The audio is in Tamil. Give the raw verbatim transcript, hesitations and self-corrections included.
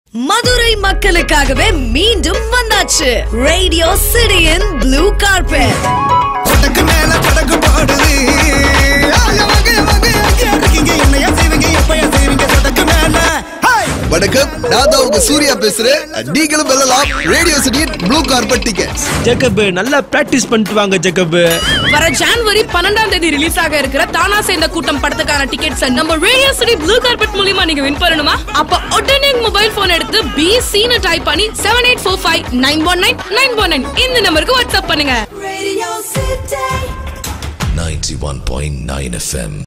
மதுரை மக்களுக்காகவே மீண்டும் வந்தாச்சு ரேடியோ சிட்டியின் ப்ளூ கார்பெட். படக்கு மேல படக்கு பாடுது வணக்கம், நான் தான் உங்க சூர்யா பேசுறேன். நீங்களும் வெல்லலாம் ரேடியோ சிட்டியின் ப்ளூ கார்பெட் டிக்கெட்ஸ். ஜேக்கப் நல்லா பிராக்டிஸ் பண்ணிட்டு வாங்க ஜேக்கப். வர ஜனவரி பன்னெண்டாம் தேதி ரிலீஸ் ஆக இருக்கிற தானா சேர்ந்த கூட்டம் படத்துக்கான டிக்கெட்ஸ் நம்ம ரேடியோ சிட்டி ப்ளூ கார்பெட் மூலமா நீங்க வின் பண்ணணுமா? அப்ப உடனே மொபைல் போன் எடுத்து பி சீன டைப் பண்ணி seven eight four five nine one nine nine one nine இந்த நம்பருக்கு வாட்ஸ்அப் பண்ணுங்க. ninety-one point nine F M